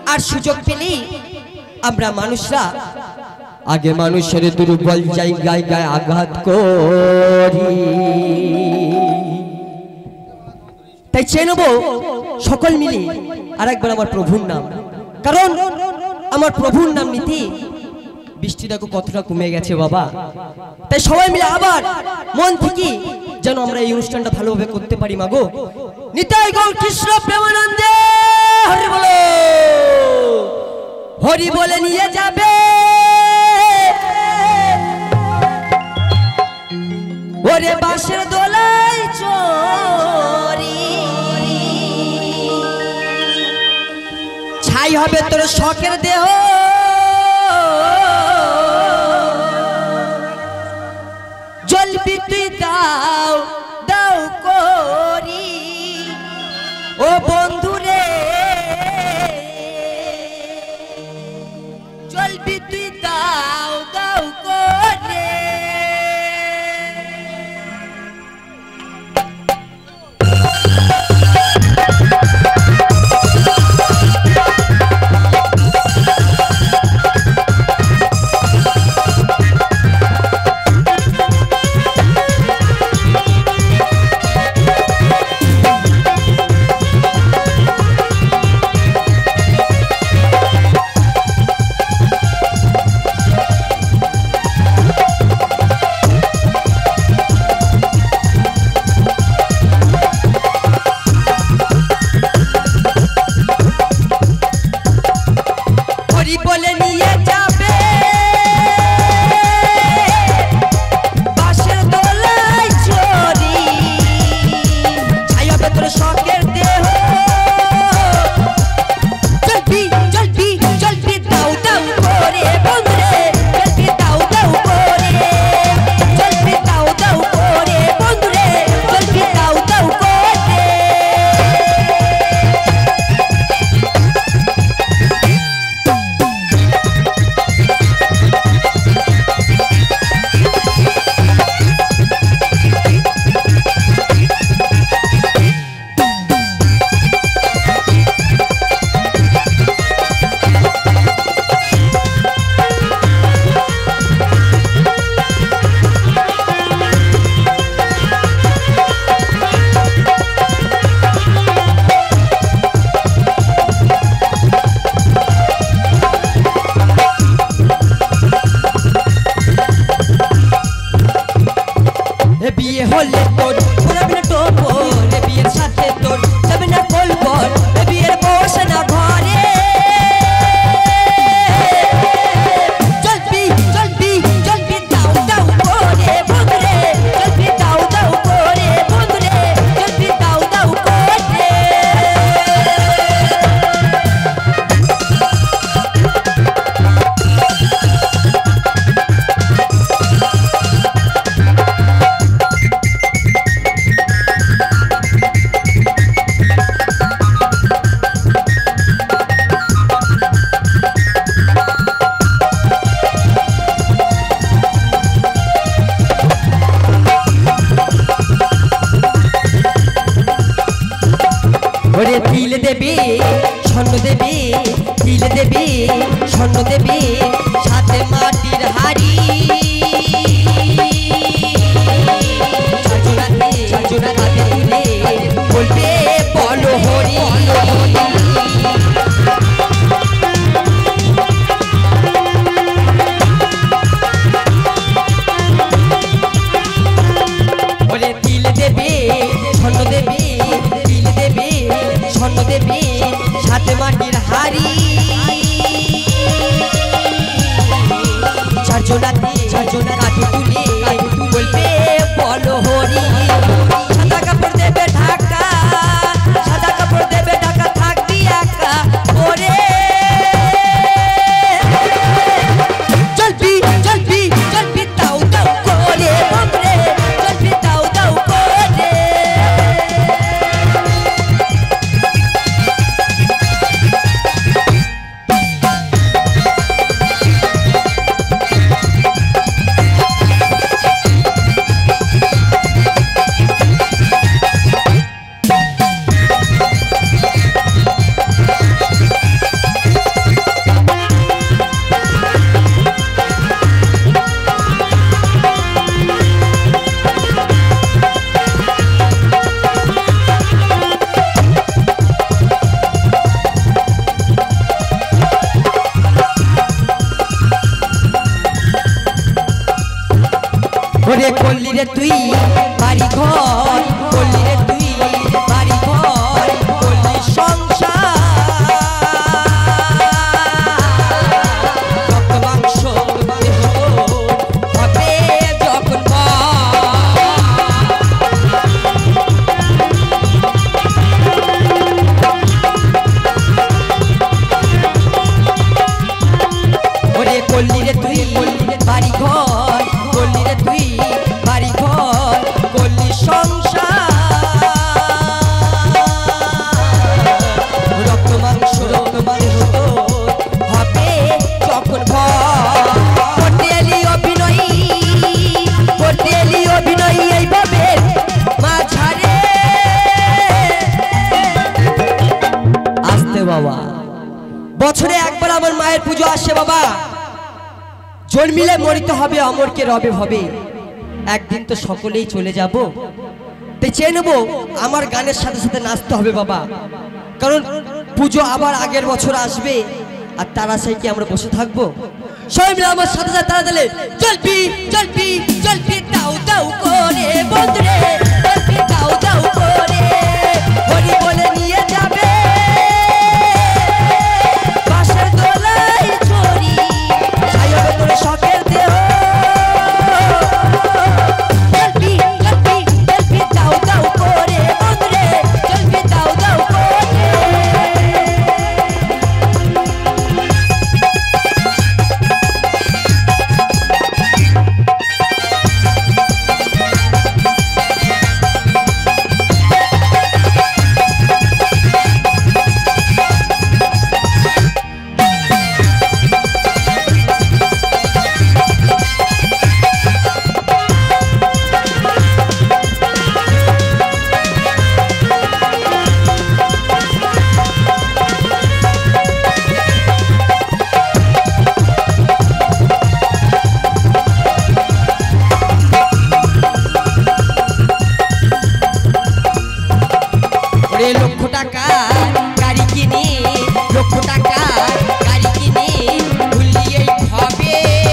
আর সুযোগ পেলে আমরা মানুষরা আগে মানুষের দুর্বল জায়গায় গায়ে আঘাত করি। তাই চেয়ে নেব সকল মিলে আরেকবার আমার প্রভুর নাম, কারণ আমার প্রভুর নাম নিতে বৃষ্টি দেখো কতটা কমে গেছে বাবা। তাই সবাই মিলে আবার মন থেকে যেন আমরা এই অনুষ্ঠানটা ভালোভাবে করতে পারি মাগো। নিতাই গৌর কৃষ্ণ প্রেমানন্দে হরি বলো, হরি বলে নিয়ে যাবে ওরে বাঁশের দোলাই চরি, ছাই হবে তোর শখের দেহ জলবি তুই দাও দাও করি ও বন্ধুরে, জলবি তুই দাও দাও করে। ওরে করলি রে তুই বাড়ি ঘর, করলি রে তুই বাড়ি ঘর, করলি সংসার, রক্ত মাংস দেহ হবে যখন ওরে করলি রে তুই বাড়ি ঘর, করলি রে তুই বাড়ি ঘর, করলি সংসার, রক্ত মাংস হবে যখন ভর, করতে এলি অভিনয়, করতে এলি অভিনয় এইভাবে মাঝারে আসতে বাবা। বছরে একবার আমার মায়ের পুজো আসে বাবা, জন্মিলে মরিতে হবে অমরকে রবে হবে, একদিন তো সকলেই চলে যাব, তাই চেয়ে নেবো আমার গানের সাথে সাথে নাচতে হবে বাবা, কারণ পুজো আবার আগের বছর আসবে আর তারা সেই কি আমরা বসে থাকবো? সবাই মিলে আমার সাথে সাথে তারা দিলে জলপি জলপি জলপি দাও দাও করে বন্ধুরে, জলপি দাও দাও করে হরি বলে নিয়ে যাবে বাঁশের দোলাই চড়ি, ছায়াবে তোর শখের দেহ, জলপি জলপি জলপি দাও দাও করে বন্ধুরে, জলপি দাও দাও করে। লক্ষ টাকার গাড়ি কিনে, লক্ষ টাকার গাড়ি কিনে ভুলিয়েই হবে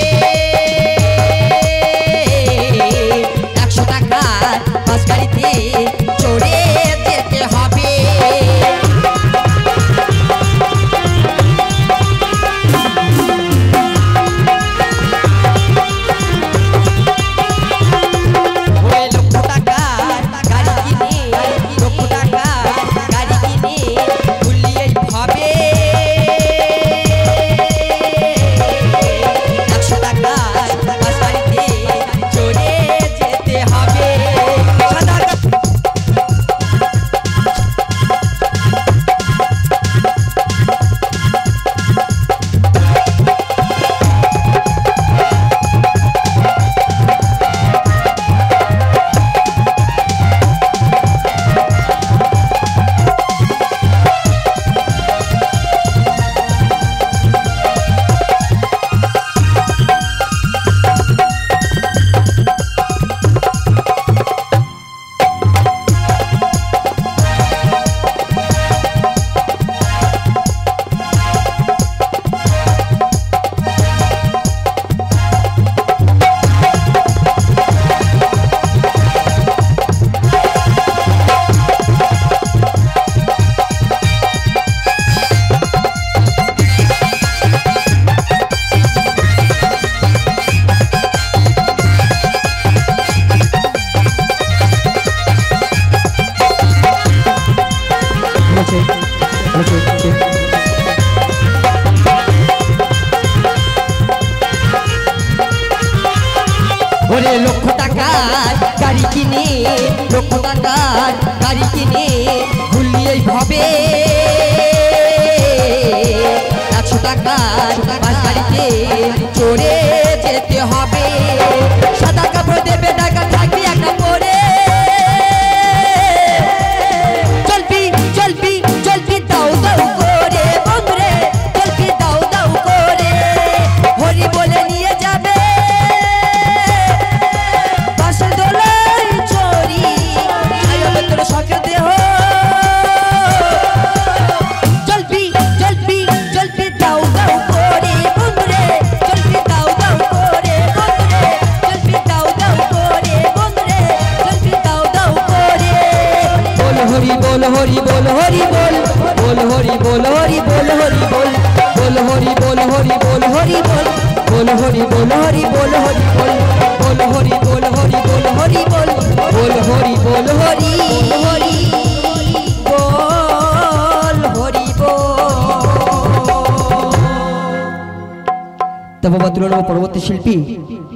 100 টাকার বাস গাড়িতে চড়ে যেতে হবে। লক্ষ টাকার গাড়ি কিনে, লক্ষ টাকার গাড়ি কিনে ভুলিয়েই হবে 100 টাকার বাস গাড়িতে চড়ে যেতে হবে। ওরে লক্ষ টাকার গাড়ি কিনে, লক্ষ টাকার গাড়ি কিনে ভুলিয়েই হবে 100 টাকার বাস গাড়িতে চড়ে যেতে হবে। সাদা কাপড় দেবে টাকা থাকবে একটা করে, জলপি জলপি জলপি দাও দাও করে বন্ধুরে, জলপি দাও দাও করে হরি বলে নিয়ে যাবে বাঁশের দোলাই চড়ি, ছায়াবে তোর শখের দেহ, জলপি জলপি জলপি দাও দাও করে হরি বল হরি বল হরি বল বল হরি বল হরি বল হরি বল বল হরি বল হরি বল হরি বল বল হরি বল হরি বল হরি বল বল হরি বল হরি বল হরি বল বল হরি বল হরি হরি বল হরি বল। তা বাবা তুলনা পরবর্তী শিল্পী